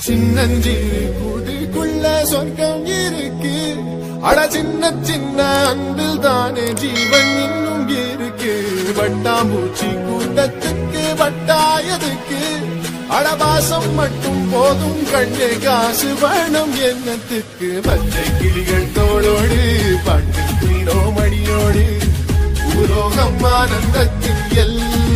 சின்னஞ்சிறு கூட்டுக்குள்ள சொர்க்கம் இருக்கு. அட சின்ன சின்ன அன்பில் தானே ஜீவன் இன்னும் இருக்கு. வட்டாம்பூச்சி கூட்டத்துக்கு வட்டாயதுக்கு அடவாசம் மட்டும் போதும் கண்ணே, காசு வேணும் என்னத்துக்கு. பச்சை கிளிகள் தோளோடு பாட்டு குயிலோ மணியோடு ஊரோகம் ஆனந்தத்தில் எல்லாம்